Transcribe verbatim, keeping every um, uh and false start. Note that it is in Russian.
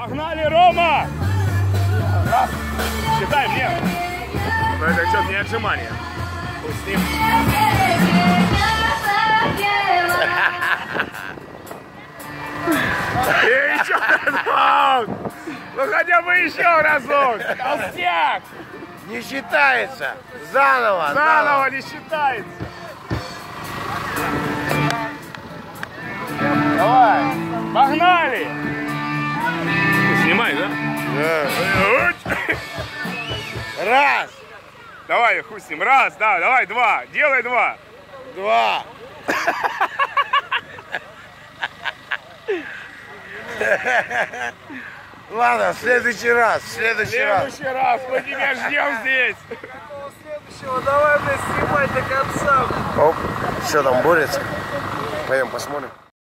Погнали, Рома! Раз. Считай мне. Но это что-то не отжимание. Пусть с ним. И еще разок! Ну хотя бы еще разок! Толстяк! Не считается! Заново! Заново, заново не считается! Давай! Погнали! Ты снимай, да? Да. Раз! Давай, хуй с ним. Раз, да, давай, два. Делай два. Два! Ладно, в следующий раз, в следующий, следующий раз. раз. Мы тебя ждем здесь. Следующего, давай, блядь, снимать до конца. Оп, что там борется? Пойдем посмотрим.